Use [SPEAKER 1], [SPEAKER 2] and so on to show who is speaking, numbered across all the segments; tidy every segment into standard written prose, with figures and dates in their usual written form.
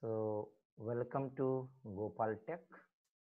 [SPEAKER 1] So welcome to Gopal tech.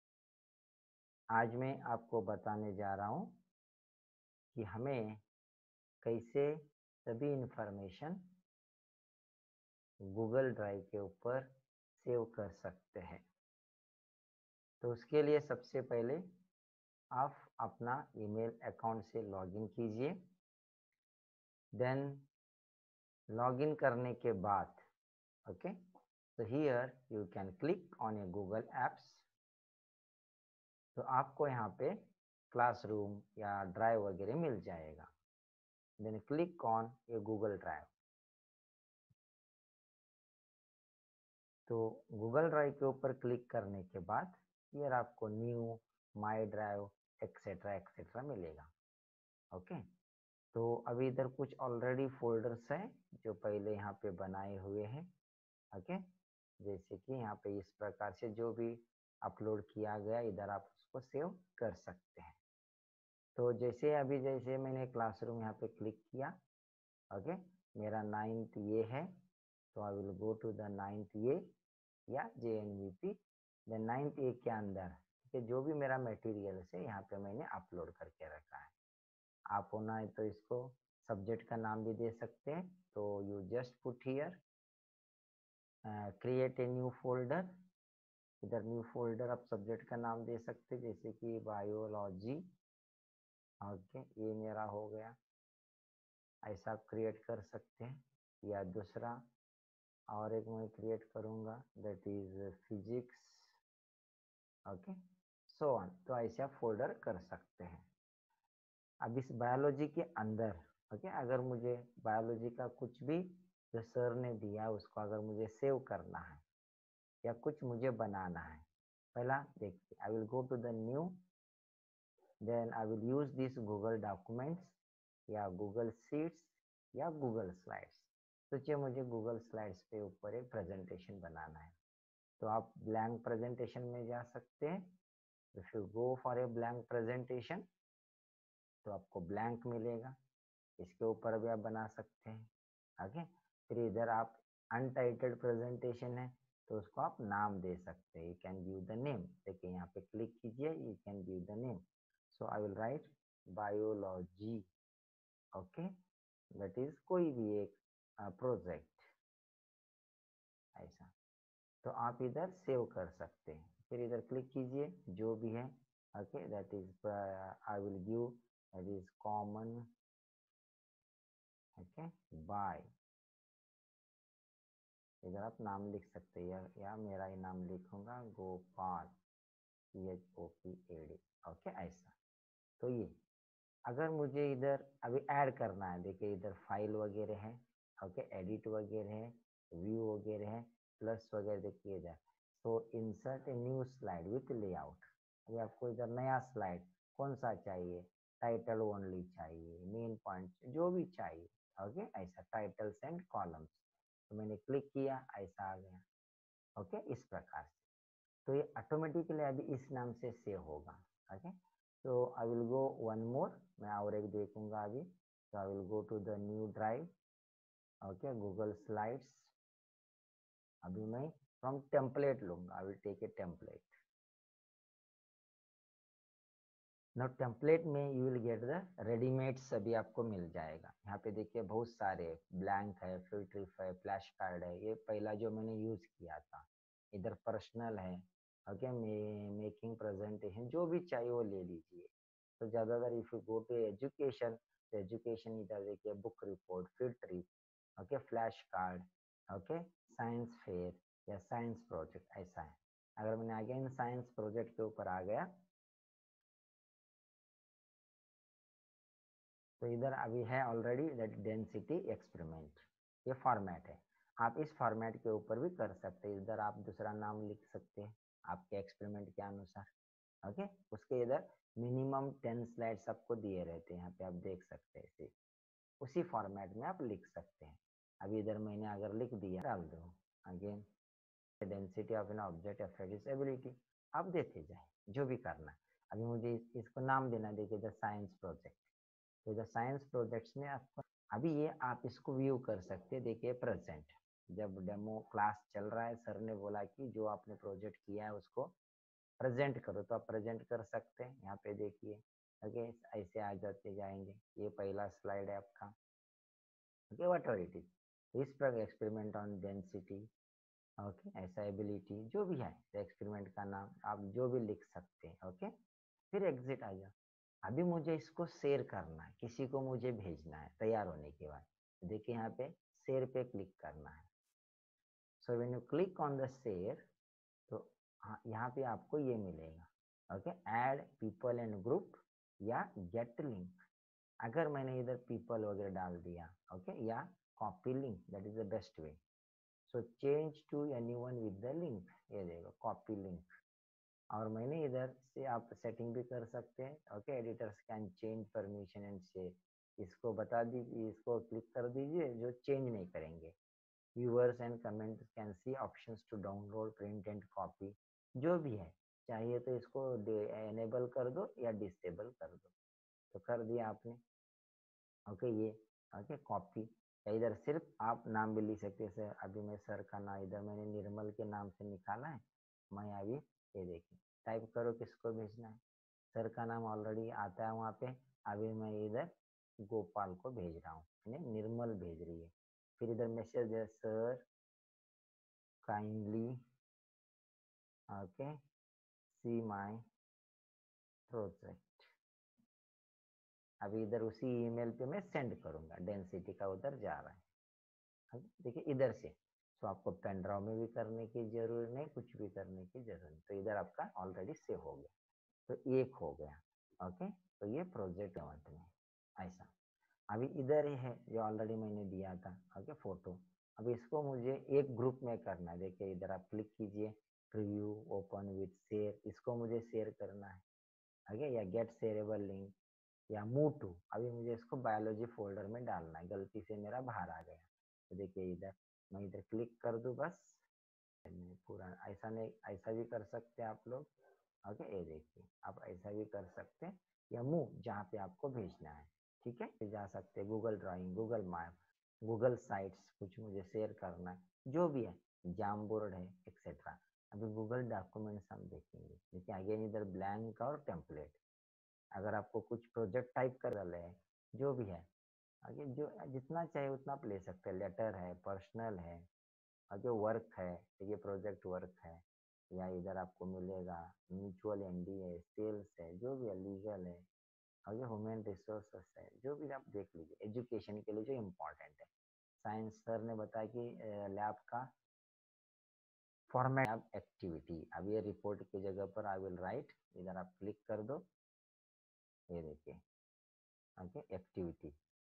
[SPEAKER 1] आज मैं आपको बताने जा रहा हूँ कि हमें कैसे सभी इंफॉर्मेशन गूगल ड्राइव के ऊपर सेव कर सकते हैं। तो उसके लिए सबसे पहले आप अपना ईमेल अकाउंट से लॉगिन कीजिए। देन लॉगिन करने के बाद okay, so here you can click on a Google Apps। तो आपको यहाँ पे क्लासरूम या ड्राइव वगैरह मिल जाएगा। Then click on a Google drive. तो गूगल ड्राइव के ऊपर क्लिक करने के बाद फिर आपको new, my drive etcetera etcetera मिलेगा। ओके, तो अभी इधर कुछ ऑलरेडी फोल्डर्स हैं जो पहले यहाँ पे बनाए हुए हैं। ओके, जैसे कि यहाँ पे इस प्रकार से जो भी अपलोड किया गया इधर आप उसको सेव कर सकते हैं। तो जैसे मैंने क्लासरूम यहाँ पे क्लिक किया। ओके, मेरा 9th ये है, तो I will go to the 9th ये या JNVP। द 9th ए के अंदर जो भी मेरा मटेरियल है यहाँ पे मैंने अपलोड करके रखा है। आप होना है तो इसको सब्जेक्ट का नाम भी दे सकते हैं। तो you just put here create a new folder. इधर न्यू फोल्डर आप सब्जेक्ट का नाम दे सकते हैं, जैसे कि बायोलॉजी। ओके, ये मेरा हो गया। ऐसा आप क्रिएट कर सकते हैं। या दूसरा और एक मैं क्रिएट करूँगा, that is physics. Okay, so on. तो ऐसे आप फोल्डर कर सकते हैं। अब इस बायोलॉजी के अंदर ओके, अगर मुझे बायोलॉजी का कुछ भी जो सर ने दिया उसको अगर मुझे सेव करना है या कुछ मुझे बनाना है, पहला देखिए, I will go to the new. Then I will use this Google documents या गूगल शीट्स या गूगल स्लाइड्स। सोचिए मुझे गूगल स्लाइड्स पे ऊपर एक प्रेजेंटेशन बनाना है, तो आप ब्लैंक प्रेजेंटेशन में जा सकते हैं। If you go for a blank presentation तो आपको ब्लैंक मिलेगा, इसके ऊपर भी आप बना सकते हैं। ओके, फिर इधर आप अनटाइटल्ड प्रेजेंटेशन है तो उसको आप नाम दे सकते हैं। You can give the name. देखिए यहाँ पे क्लिक कीजिए, you can give the name. So I will write biology. Okay, that is कोई भी एक प्रोजेक्ट ऐसा। तो आप इधर सेव कर सकते हैं। फिर इधर क्लिक कीजिए जो भी है। Okay, that is I will give, that is common. Okay, bye. इधर आप नाम लिख सकते हैं या मेरा ही नाम लिखूंगा, गोपाल, CHOPAD। ओके, ऐसा। तो ये अगर मुझे इधर अभी ऐड करना है, देखिए इधर फाइल वगैरह है। ओके, एडिट वगैरह है, व्यू वगैरह है, प्लस वगैरह देखिए इधर। तो insert a new slide with layout. अभी आपको इधर नया स्लाइड कौन सा चाहिए, टाइटल ओनली चाहिए, मेन पॉइंट जो भी चाहिए। ओके, ऐसा टाइटल्स एंड कॉलम्स। तो मैंने क्लिक किया, ऐसा आ गया। ओके, इस प्रकार से। तो ये ऑटोमेटिकली अभी इस नाम से सेव होगा। ओके, तो I will go one more, मैं और एक देखूंगा अभी। तो I will go to the new drive. Okay, Google slides. अभी मैं फ्रॉम टेम्पलेट लूंगा, I will take a template. Now template में you will get the readymades, अभी आपको मिल जाएगा। यहाँ पे देखिए बहुत सारे ब्लैंक है, फिल्ट्रिफ है, फ्लैश कार्ड है, ये पहला जो मैंने यूज किया था। इधर पर्सनल है। ओके, मेकिंग प्रेजेंटेशन, जो भी चाहिए वो ले लीजिए। तो ज़्यादातर if you go to education, तो एजुकेशन इधर देखिए book report, field trip. Okay, flash card. Okay, science fair या साइंस प्रोजेक्ट ऐसा है। अगर मैंने अगेन साइंस प्रोजेक्ट के ऊपर आ गया तो इधर अभी है ऑलरेडी दैट डेंसिटी एक्सपेरिमेंट, ये फॉर्मेट है। आप इस फॉर्मेट के ऊपर भी कर सकते हैं। इधर आप दूसरा नाम लिख सकते हैं आपके एक्सपेरिमेंट के अनुसार। ओके, उसके इधर मिनिमम 10 स्लाइड्स आपको दिए रहते हैं, यहाँ पे आप देख सकते हैं। उसी फॉर्मेट में आप लिख सकते हैं। अभी इधर मैंने अगर लिख दिया, डाल दो again density of an object effect is ability, आप देते जाए जो भी करना है। अभी मुझे इसको नाम देना, देखिए द साइंस प्रोजेक्ट। तो द साइंस प्रोजेक्ट्स में आपको अभी ये आप इसको व्यू कर सकते हैं। देखिए प्रेजेंट, जब डेमो क्लास चल रहा है, सर ने बोला कि जो आपने प्रोजेक्ट किया है उसको प्रेजेंट करो, तो आप प्रेजेंट कर सकते हैं। यहाँ पे देखिए, ओके, ऐसे आ जाते जाएंगे। ये पहला स्लाइड है आपका, okay, what ever it is, इस पर एक्सपेरिमेंट ऑन डेंसिटी, ओके, ऐसा एबिलिटी जो भी है, एक्सपेरिमेंट का नाम आप जो भी लिख सकते हैं, ओके। फिर एग्जिट आ जाओ। अभी मुझे इसको शेयर करना है, किसी को मुझे भेजना है तैयार होने के बाद। देखिए यहाँ पे शेयर पे क्लिक करना है। So when you click on the share, तो हाँ, यहाँ पे आपको ये मिलेगा, okay, add people and group या गेट लिंक। अगर मैंने इधर पीपल वगैरह डाल दिया, ओके, या copy link, that is the best way. So change to anyone with the link, ये देखो कॉपी लिंक। और मैंने इधर से आप सेटिंग भी कर सकते हैं, okay, editors can change permission and share, इसको बता दीजिए, इसको क्लिक कर दीजिए, जो चेंज नहीं करेंगे। Viewers and comment can see options to download, print and copy, जो भी है, चाहिए तो इसको एनेबल कर दो या डिसेबल कर दो। तो कर दिया आपने, ओके, ये ओके कॉपी। इधर सिर्फ आप नाम भी लिख सकते हैं, सर अभी मैं सर का नाम इधर मैंने निर्मल के नाम से निकाला है, मैं अभी ये देखिए टाइप करो किसको भेजना है, सर का नाम ऑलरेडी आता है वहाँ पे। अभी मैं इधर गोपाल को भेज रहा हूँ, निर्मल भेज रही है। फिर इधर मैसेज है, sir kindly okay see my project. अभी इधर उसी ईमेल पे मैं सेंड करूंगा, डेंसिटी का उधर जा रहा है, देखिए इधर से। तो आपको पेन ड्राइव में भी करने की जरूरत नहीं, कुछ भी करने की जरूरत नहीं, तो इधर आपका ऑलरेडी सेव हो गया, तो एक हो गया, ओके। तो ये प्रोजेक्ट में ऐसा। अभी इधर ही है जो ऑलरेडी मैंने दिया था, ओके, फोटो। अब इसको मुझे एक ग्रुप में करना है, देखिए इधर आप क्लिक कीजिए, प्रीव्यू ओपन विथ शेयर, इसको मुझे शेयर करना है, ओके, या गेट शेयरेबल लिंक या मूव टू। अभी मुझे इसको बायोलॉजी फोल्डर में डालना है, गलती से मेरा बाहर आ गया, तो देखिए इधर मैं इधर क्लिक कर दूं बस, पूरा ऐसा नहीं, ऐसा भी कर सकते हैं आप लोग, ओके, ये देखिए आप ऐसा भी कर सकते हैं, या मूव जहाँ पे आपको भेजना है, ठीक है, जा सकते हैं Google drawing, Google map, Google sites, कुछ मुझे शेयर करना है जो भी है, जाम बोर्ड है एक्सेट्रा। अभी गूगल डॉक्यूमेंट्स हम देखेंगे, देखिए अगेन इधर ब्लैंक और टेम्पलेट। अगर आपको कुछ प्रोजेक्ट टाइप कर रहे हैं, जो भी है, आगे जो जितना चाहिए उतना आप ले सकते हैं, लेटर है, पर्सनल है, और जो वर्क है, ये प्रोजेक्ट वर्क है, या इधर आपको मिलेगा म्यूचुअल एनडी है, सेल्स है, जो भी है, लीगल है, और ये ह्यूमन रिसोर्सेस है, जो भी आप देख लीजिए, एजुकेशन के लिए जो इम्पोर्टेंट है। साइंस सर ने बताया कि लैब का फॉर्मेट, लैब एक्टिविटी। अब ये रिपोर्ट की जगह पर आई विल राइट, इधर आप क्लिक कर दो, ये देखिए, ओके, एक्टिविटी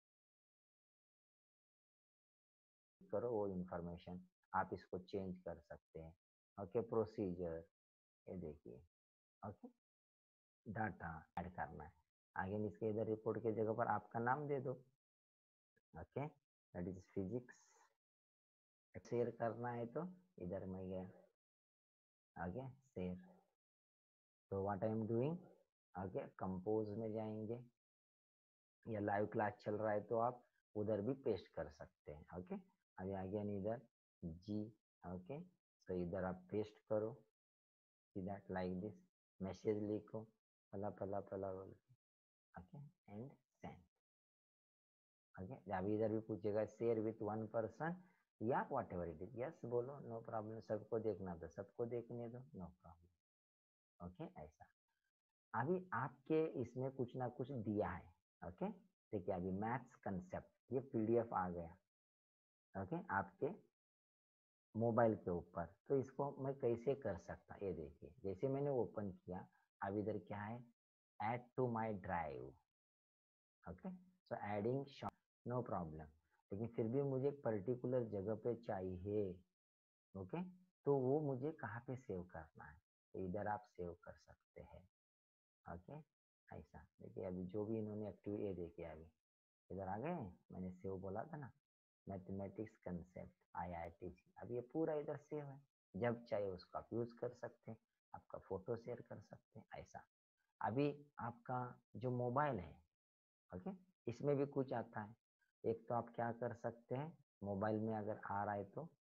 [SPEAKER 1] करो, वो इंफॉर्मेशन आप इसको चेंज कर सकते हैं, ओके, प्रोसीजर, ये देखिए, ओके, डाटा ऐड करना है, आगे इसके इधर रिपोर्ट की जगह पर आपका नाम दे दो, okay, that is physics. Share करना है तो इधर मैं गया, आगे शेयर, तो व्हाट आई एम डूइंग, आगे कंपोज में जाएंगे, या लाइव क्लास चल रहा है तो आप उधर भी पेस्ट कर सकते हैं, ओके। अभी आगे इधर जी, ओके, तो इधर आप पेस्ट करो, दैट लाइक दिस, मैसेज लिखो, पला पला पला बोल के, ओके, एंड सेंड, ओके। अभी इधर भी पूछेगा शेयर विथ वन पर्सन या what ever it is, yes बोलो, नो प्रॉब्लम, सबको देखना तो सबको देखने दो, नो प्रॉब्लम, ओके, ऐसा। अभी आपके इसमें कुछ ना कुछ दिया है, ओके, देखिए अभी मैथ्स कंसेप्ट, ये पीडीएफ आ गया, ओके, आपके मोबाइल के ऊपर। तो इसको मैं कैसे कर सकता, ये देखिए, जैसे मैंने ओपन किया, अब इधर क्या है, add to my drive, okay, so adding short, no problem. लेकिन फिर भी मुझे एक पर्टिकुलर जगह पे चाहिए, ओके, तो वो मुझे कहाँ पे सेव करना है, तो इधर आप सेव कर सकते हैं, ओके, ऐसा। देखिए अभी जो भी इन्होंने एक्टिविटी, ये देखिए अभी इधर आ गए, मैंने सेव बोला था ना, मैथमेटिक्स कंसेप्ट IIT, अब ये पूरा इधर सेव है, जब चाहे उसको आप यूज कर सकते हैं, आपका फोटो शेयर कर सकते हैं, ऐसा। अभी आपका जो मोबाइल है, ओके, इसमें भी कुछ आता है। एक तो आप क्या कर सकते हैं, मोबाइल में अगर आ रहा है तो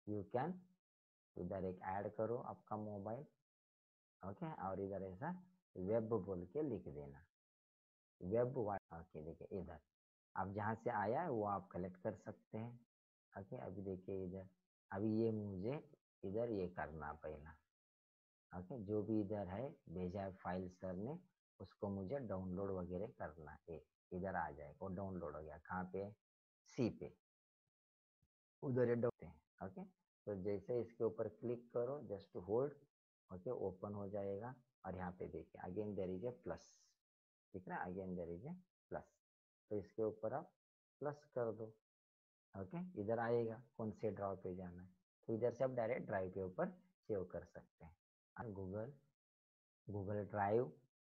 [SPEAKER 1] यू कैन इधर एक ऐड करो आपका मोबाइल, ओके, और इधर ऐसा वेब बोल के लिख देना, वेब वाला। ओके, देखिए इधर आप जहाँ से आया है वो आप कलेक्ट कर सकते हैं। ओके, अभी देखिए इधर, अभी ये मुझे इधर ये करना पहला। ओके, जो भी इधर है भेजा है फाइल सर ने, उसको मुझे डाउनलोड वगैरह करना है। इधर आ जाएगा, वो डाउनलोड हो गया, कहाँ पे, सी पे, उधर ये डाउनलोड है। ओके, तो जैसे इसके ऊपर क्लिक करो, जस्ट होल्ड, ओके, ओपन हो जाएगा। और यहाँ पे देखिए again there is a plus, ठीक है, again there is a plus, तो इसके ऊपर आप प्लस कर दो। ओके, इधर आएगा कौन से ड्राइव पे जाना है, तो इधर से आप डायरेक्ट ड्राइव के ऊपर सेव कर सकते हैं। गूगल गूगल ड्राइव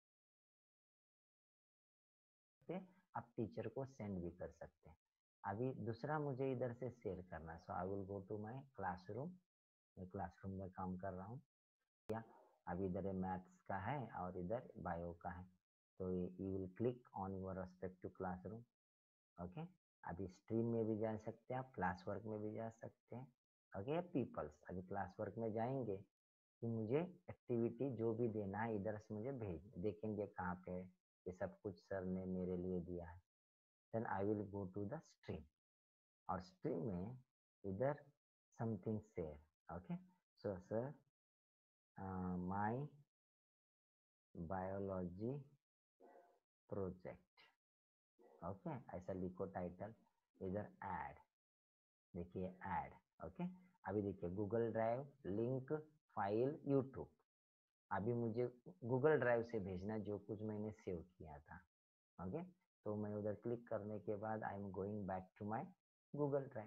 [SPEAKER 1] पे आप टीचर को सेंड भी कर सकते हैं। अभी दूसरा मुझे इधर से शेयर करना है, so I will go to my classroom. मैं क्लासरूम में काम कर रहा हूँ, या अभी इधर मैथ्स का है और इधर बायो का है, तो you will click on your respective classroom. Okay, अभी स्ट्रीम में भी जा सकते हैं आप, क्लास वर्क में भी जा सकते हैं। ओके, पीपल्स, अभी क्लास वर्क में जाएंगे कि मुझे एक्टिविटी जो भी देना है इधर से मुझे भेज देखेंगे कहाँ पे है, ये सब कुछ सर ने मेरे लिए दिया है। Then I will go to the stream, और स्ट्रीम में इधर something share. Okay, so sir my biology project, okay, ऐसा लिखो टाइटल, इधर ऐड, देखिए ऐड। ओके, अभी देखिए Google drive link file YouTube, अभी मुझे गूगल ड्राइव से भेजना जो कुछ मैंने सेव किया था। ओके, तो मैं उधर क्लिक करने के बाद I am going back to my Google drive.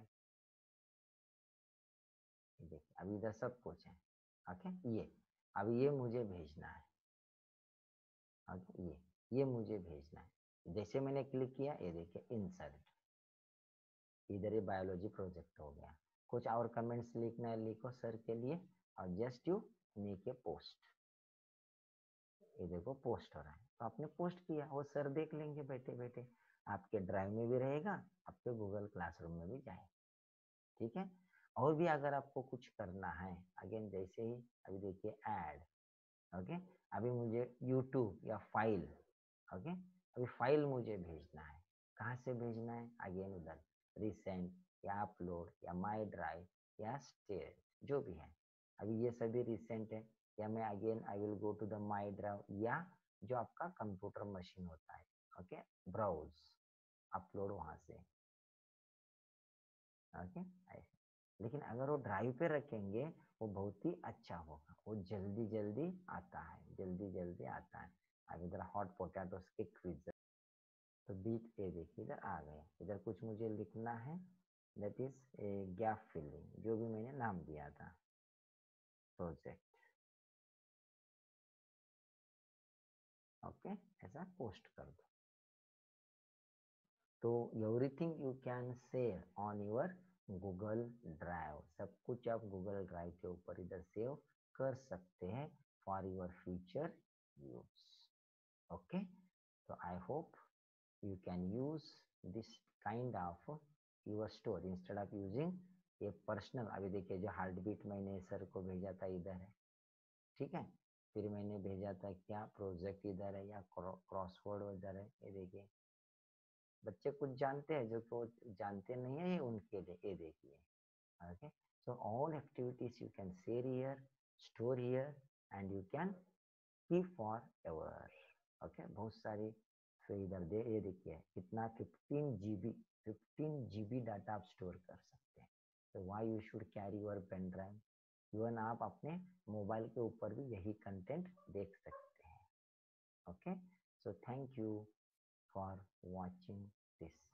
[SPEAKER 1] देखिए अभी इधर सब कुछ है। ओके, ये अभी ये मुझे भेजना है। ओके, ये मुझे भेजना है, जैसे मैंने क्लिक किया ये देखिए इंसर्ट, इधर ये बायोलॉजी प्रोजेक्ट हो गया। कुछ और कमेंट्स लिखना है लिखो सर के लिए, और just you make a post, ये देखो पोस्ट हो रहा है, तो आपने पोस्ट किया, वो सर देख लेंगे बैठे बैठे, आपके ड्राइव में भी रहेगा, आपके गूगल क्लासरूम में भी जाएगा। ठीक है, और भी अगर आपको कुछ करना है, अगेन जैसे ही अभी देखिए ऐड। ओके, अभी मुझे यूट्यूब या फाइल, ओके, अभी फाइल मुझे भेजना है, कहाँ से भेजना है, अगेन उधर रिसेंट या अपलोड या माई ड्राइव या स्टेयर, जो भी है, अभी ये सभी रिसेंट है, या मैं again I will go to the my drive, या जो आपका कंप्यूटर मशीन होता है, ओके, ब्राउज अपलोड वहां से। ओके, ऐसे, लेकिन अगर वो ड्राइव पे रखेंगे वो बहुत ही अच्छा होगा, वो जल्दी जल्दी आता है, जल्दी जल्दी आता है। अब इधर हॉट पोटैटो के क्विज, तो बीट ए देखिए इधर आ गए, इधर कुछ मुझे लिखना है, that is a gap filling, जो भी मैंने नाम दिया था प्रोजेक्ट। ओके, ऐसा पोस्ट कर दो, तो everything you can share on your Google drive, सब कुछ आप गूगल ड्राइव के ऊपर इधर सेव कर सकते हैं for your future use. Okay, so I hope you can use this kind of your story instead of using a personal। अभी देखिए जो हार्ट बीट मैंने सर को भेजा था इधर है, ठीक है, फिर मैंने भेजा था क्या प्रोजेक्ट इधर है, या क्रॉसवर्ड इधर है, ये देखिए बच्चे कुछ जानते हैं, जो को जानते नहीं है ये उनके लिए, ये देखिए। Okay, so all activities you can share here, store here, and you can keep forever। Okay, बहुत सारी, फिर इधर दे ये देखिए कितना 15 GB, 15 GB डाटा आप स्टोर कर सकते हैं, तो why you should carry your pen drive, even आप अपने मोबाइल के ऊपर भी यही कंटेंट देख सकते हैं। Okay, so thank you for watching this.